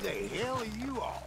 the hell are you all?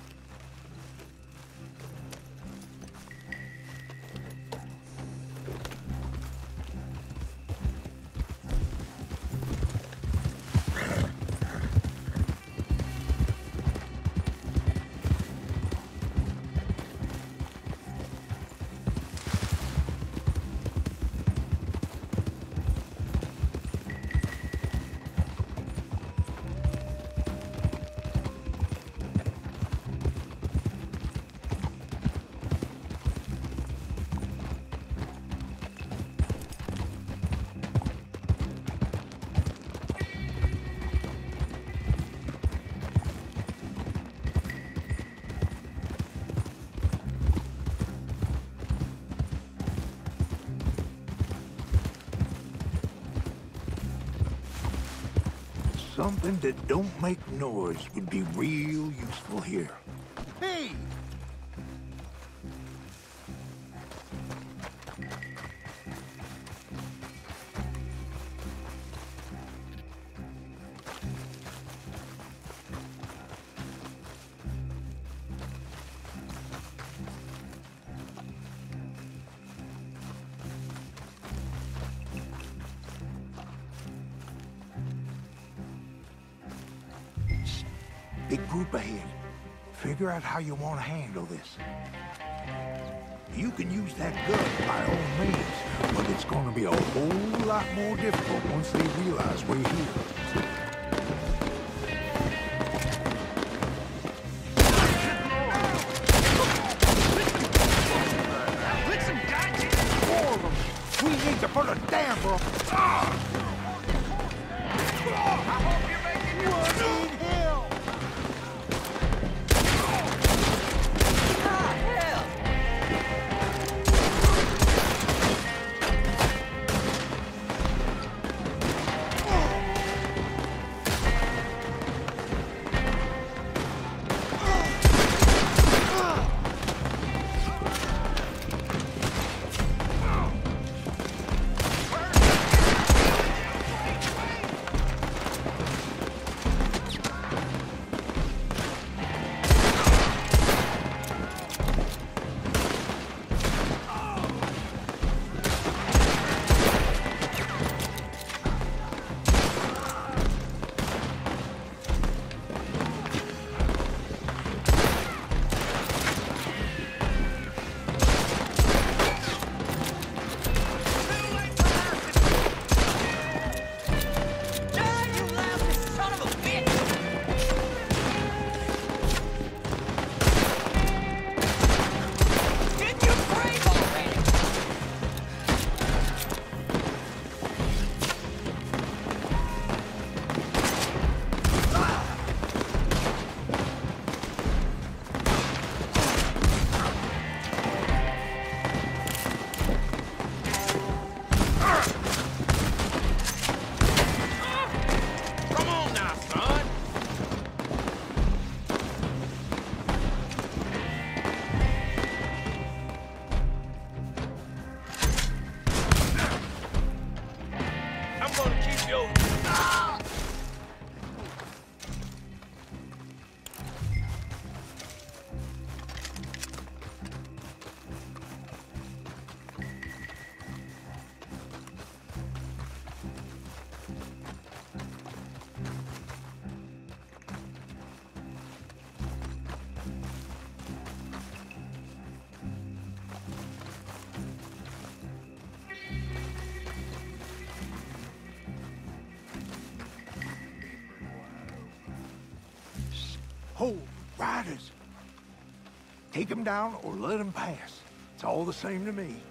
Something that don't make noise would be real useful here. Hey! Big group ahead. Figure out how you want to handle this. You can use that gun by all means, but it's going to be a whole lot more difficult once they realize we're here. We need to put a damper. I hope you're making your need hell. Hold, riders. Take them down or let them pass. It's all the same to me.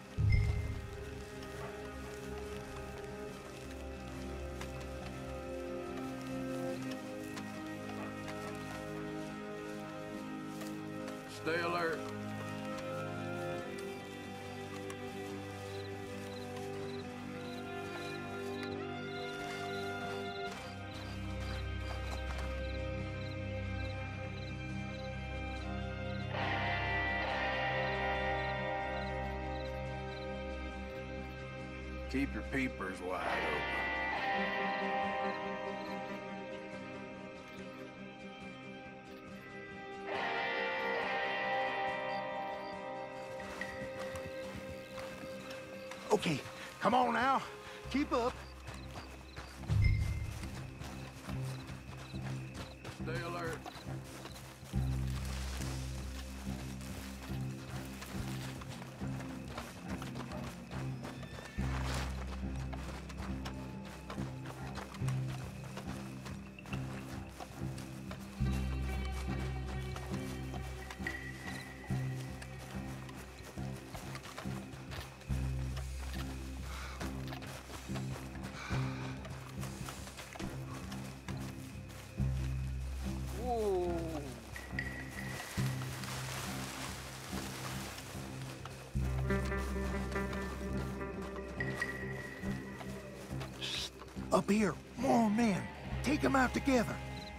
Stay alert. Keep your peepers wide open. Okay, come on now. Keep up. Stay alert. Up here, more men. Take them out together.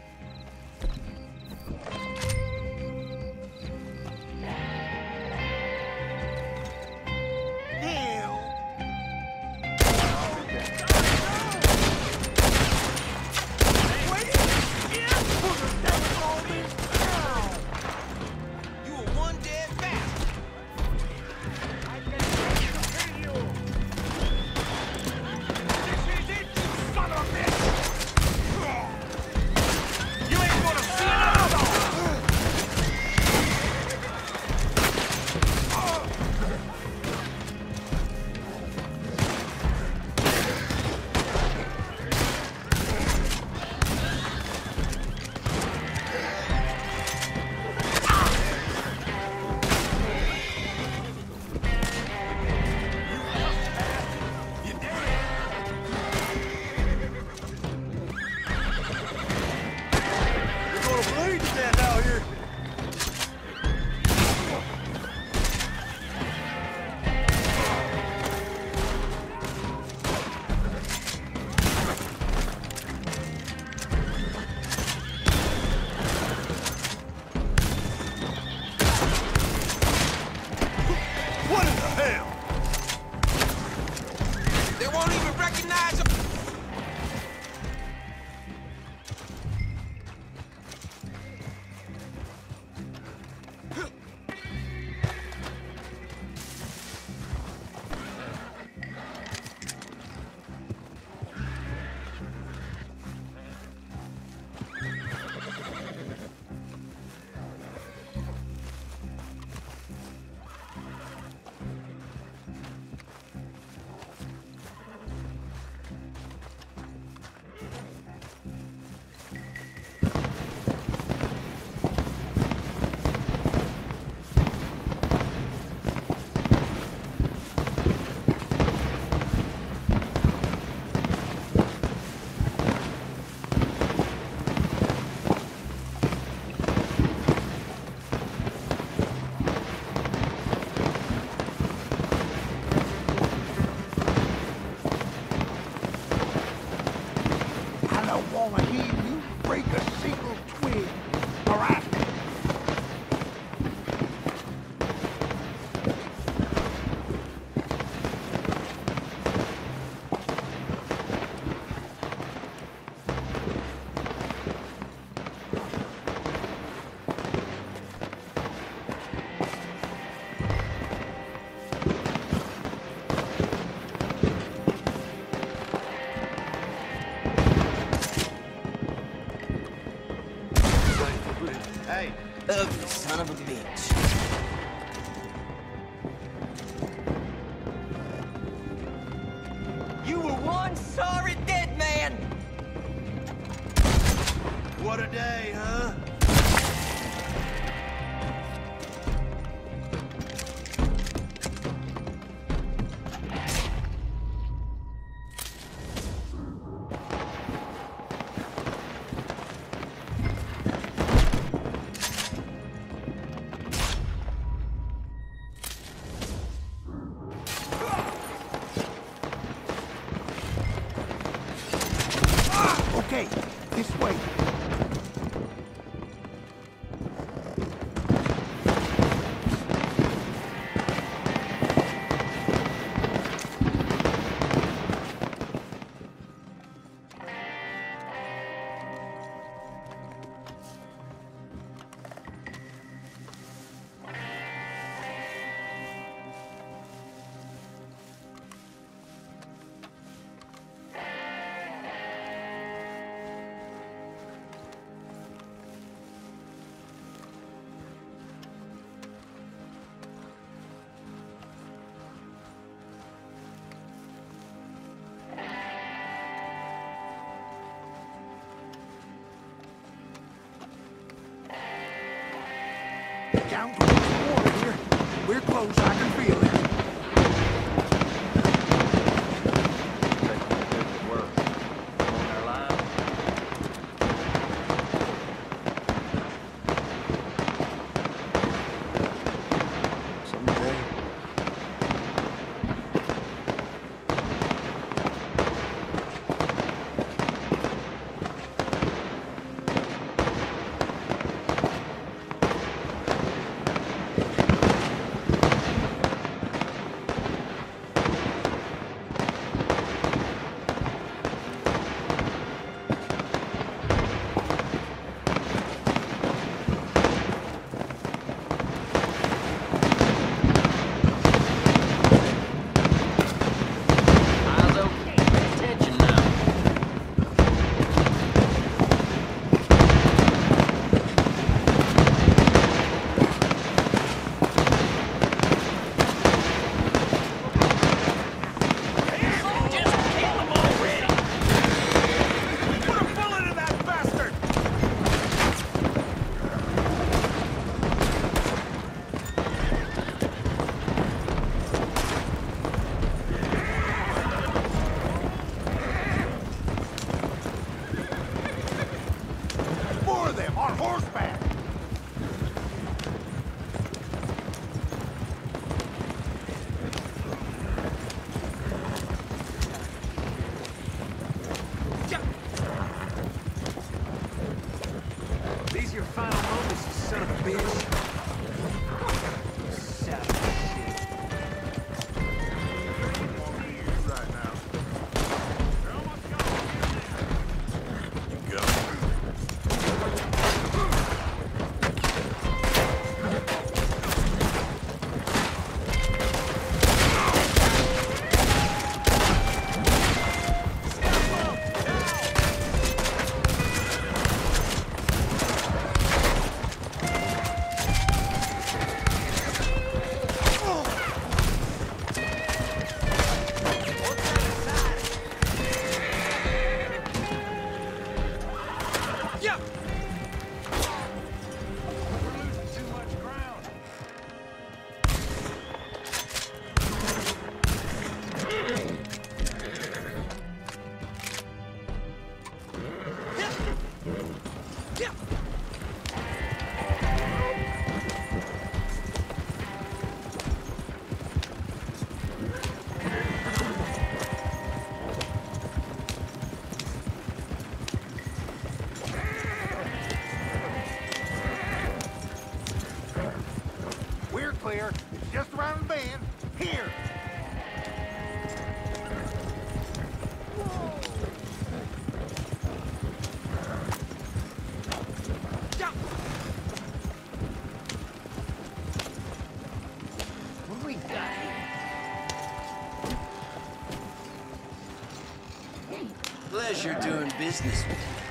Wanna hear you break a single twig. All right? Hey. Ugly son of a bitch. You were one sorry dead man! What a day, huh? Okay, this way. down towards the water here. We're close, I can feel it. On horseback! These your final moments, you son of a bitch. Son of a shit. Right now. We're clear. It's just around the bend. Here. What do we got here? Pleasure doing business with you.